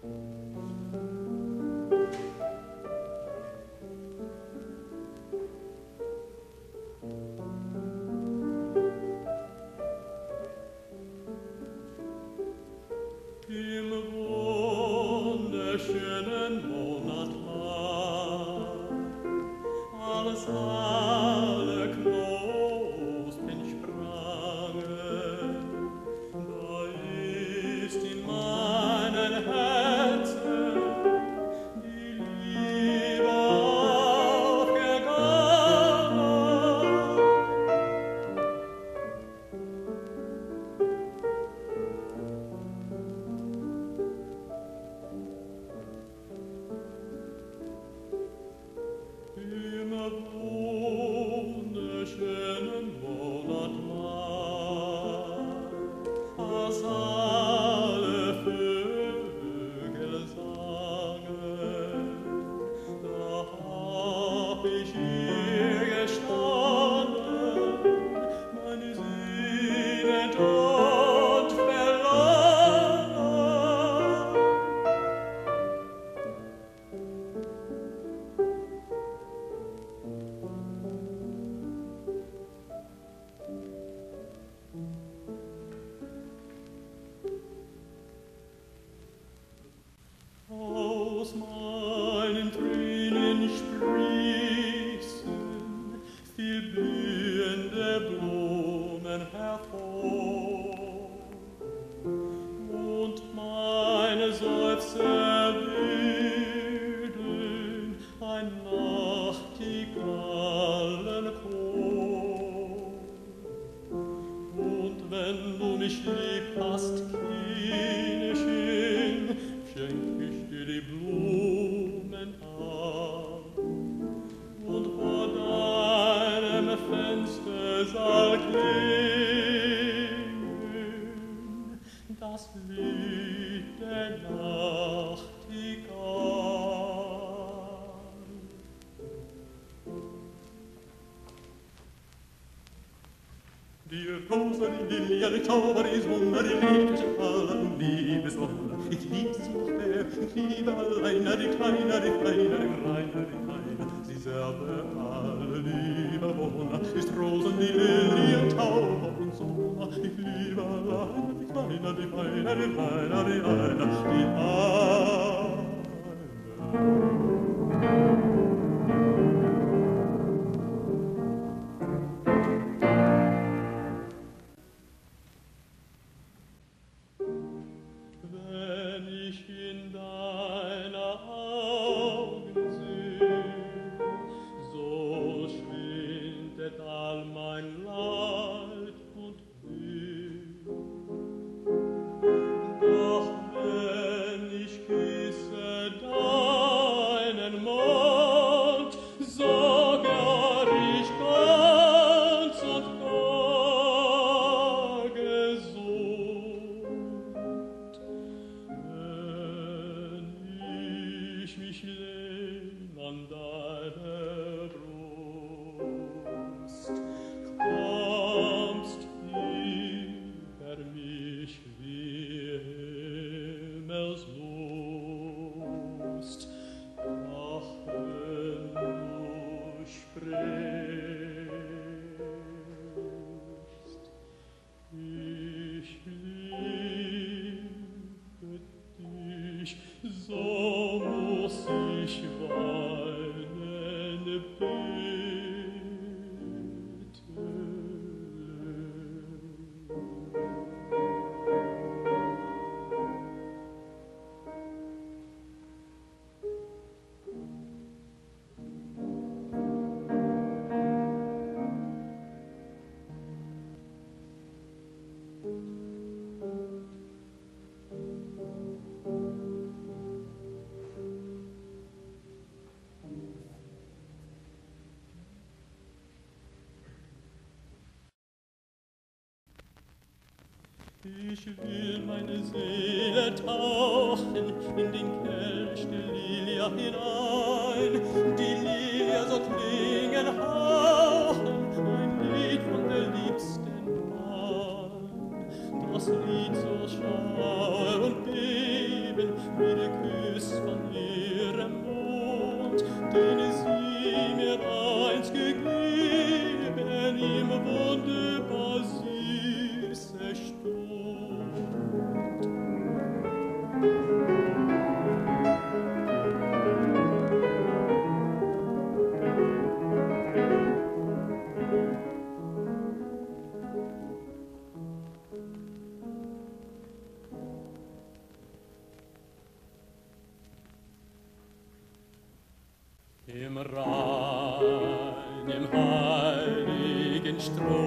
Ich will meine Seele tauchen in den Kelch der Lilie hinein, die Lilie so klingen hauchen, ein Lied von der liebsten Bahn. Das Lied so schauer und beben, wie die rein im heiligen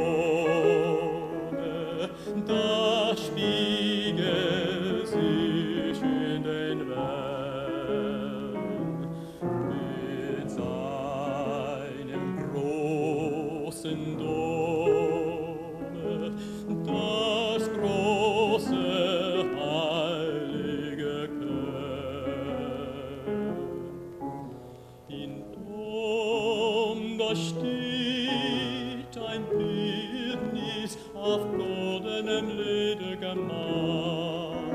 Strome, da spiegelt sich in den Wellen mit seinem großen Dome, das große heilige Köln. In Dom, da steht ein Bildnis auf goldenem Leder gemalt.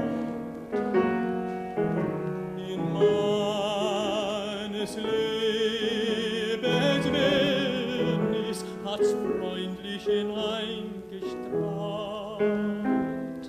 In meines Lebens Wildnis hat's freundlich hineingestrahlt.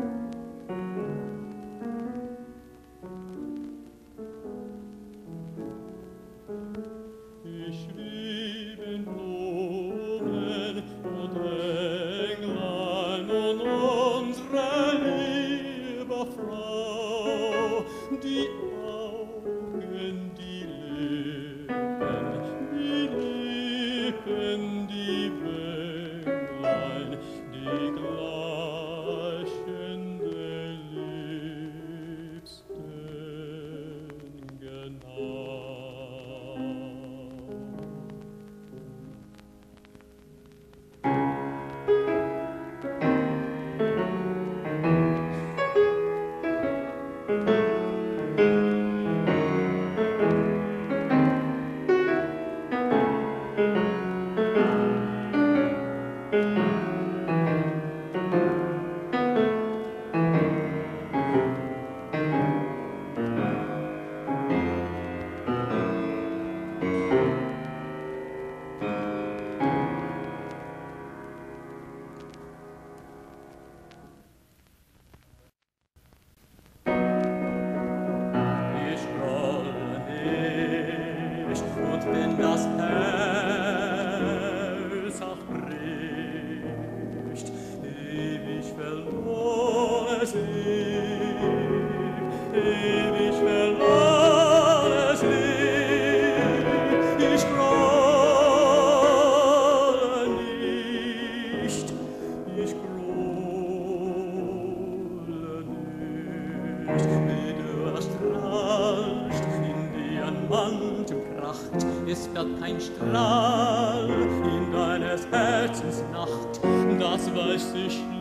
Ich schwebe in Blumen und Englein und unsere liebe Frau, die Augen, die Lippen, die Bänglein, die gleichen der Liebsten genau. Ich rolle nicht, und wenn das Herz auch bricht, ewig verlorenes Lieb, ewig verlorenes Lieb. Ich rolle nicht, ich grolle nicht, wie du erstrahlst in Diamantenpracht, es fällt kein Strahl in deines Herzens Nacht, das weiß ich